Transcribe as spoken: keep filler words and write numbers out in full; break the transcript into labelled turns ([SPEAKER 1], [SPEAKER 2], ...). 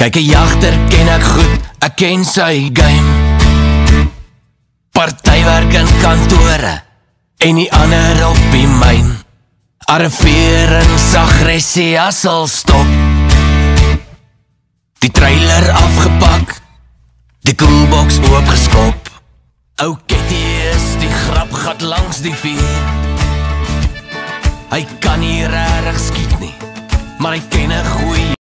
[SPEAKER 1] Kyk, 'n jagter ken ek goed, ek ken sy game. Partywerk in kantore en die ander op die myn. Arriverings-aggressie as sal stop. Die trailer afgepak, die koelbox oopgeskop. Ou Ketty is die grapgat langs die vuur. Hy kan nie regtig skiet nie, maar hy ken 'n goeie